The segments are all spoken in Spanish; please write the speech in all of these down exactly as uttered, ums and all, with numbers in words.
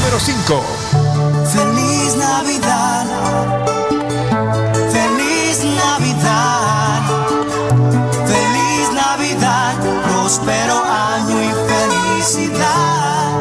número cinco. Feliz Navidad, feliz Navidad, feliz Navidad, próspero año y felicidad.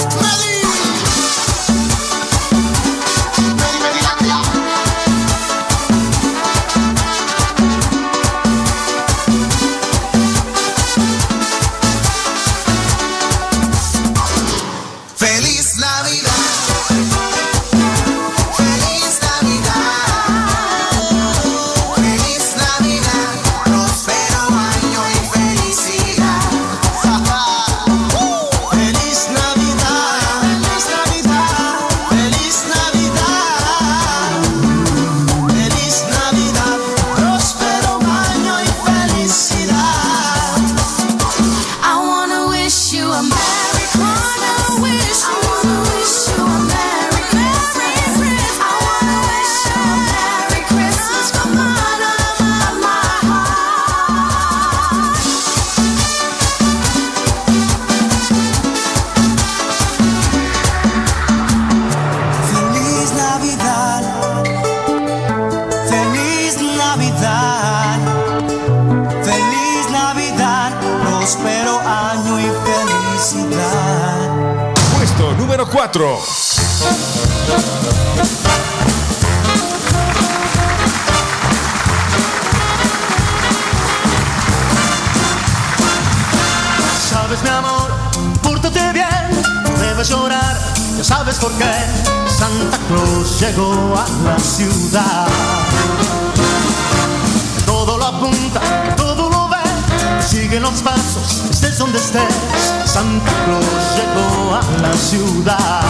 Número cuatro. Sabes, mi amor, pórtate bien, no debes llorar, ya sabes por qué. Santa Claus llegó a la ciudad. Todo lo apunta, todo lo ve, sigue los pasos, estés donde estés. Santa Claus llegó a la ciudad.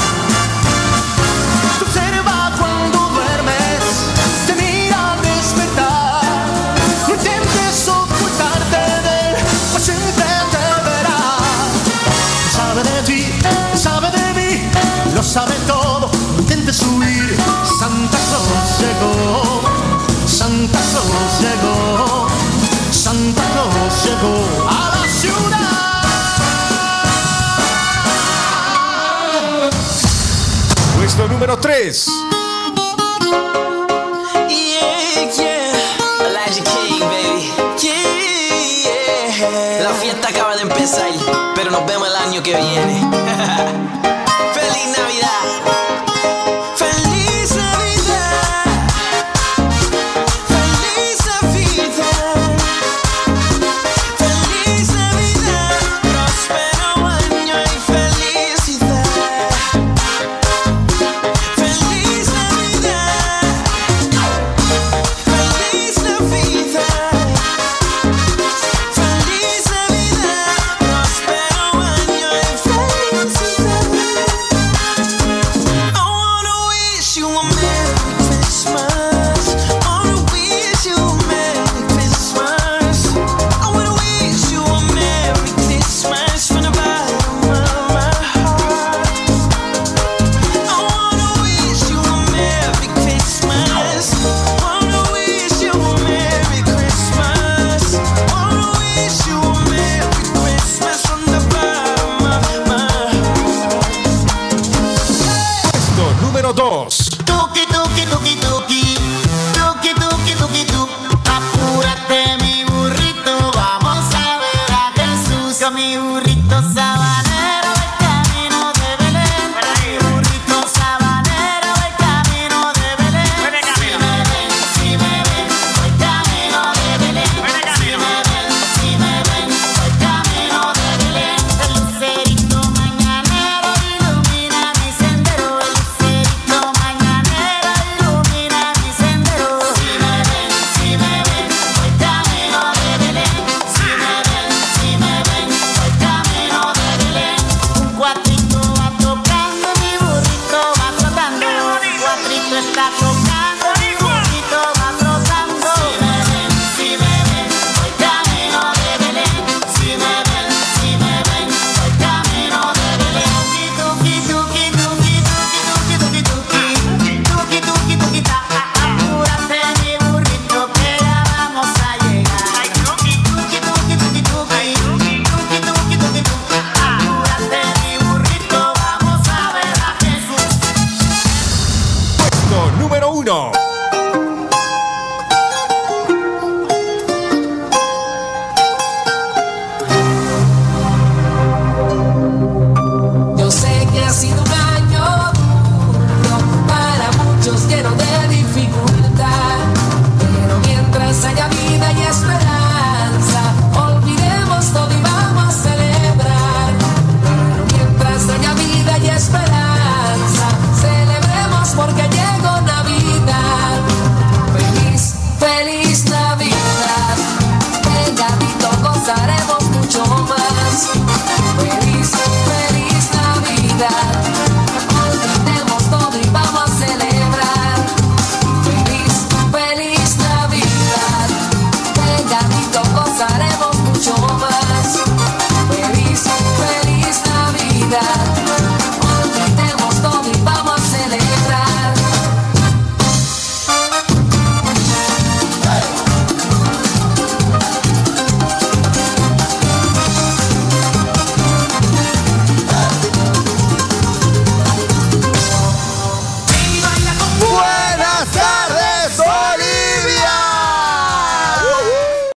Te observa cuando duermes, te mira al despertar. No intentes ocultarte de él, pues siempre te verá. Sabe de ti, sabe de mí, lo sabe todo, no intentes huir. Santa Claus llegó, Santa Claus llegó, Santa Claus llegó a la ciudad. Puesto número tres. Yeah, yeah. Elijah King, baby. Yeah. La fiesta acaba de empezar, pero nos vemos el año que viene. ¡Feliz Navidad! ¡Feliz Navidad! ¡Feliz Navidad! ¡Feliz Navidad! ¡Próspero año y felicidad! ¡Feliz Navidad! ¡Feliz Navidad! ¡Feliz Navidad! ¡Próspero año y felicidad! I wanna wish you a Merry Christmas. I wanna wish you a Merry Christmas. I wanna wish you a Merry Christmas from the bottom of my heart. I wanna wish you a Merry Christmas. Wanna wish you a Merry Christmas. Wanna wish you a Merry Christmas from the bottom of my heart. Puesto número dos. Tuki, tuki, tuki, tuki, tuki, tuki, tuki, tu. Apúrate, mi burrito, vamos a ver a Jesús. Con mi burrito sabanero, el camino de Belén. Mi burrito sabanero, el camino de Belén. Si me ven, si me ven, voy camino de Belén. Si me ven, si me ven, voy camino de Belén. El lucerito mañanero ilumina mi sendero. El lucerito mañanero uno.